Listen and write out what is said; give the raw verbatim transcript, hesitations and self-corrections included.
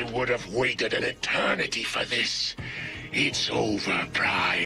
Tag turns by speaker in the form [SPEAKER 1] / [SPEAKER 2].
[SPEAKER 1] I would have waited an eternity for this. It's over, Pride.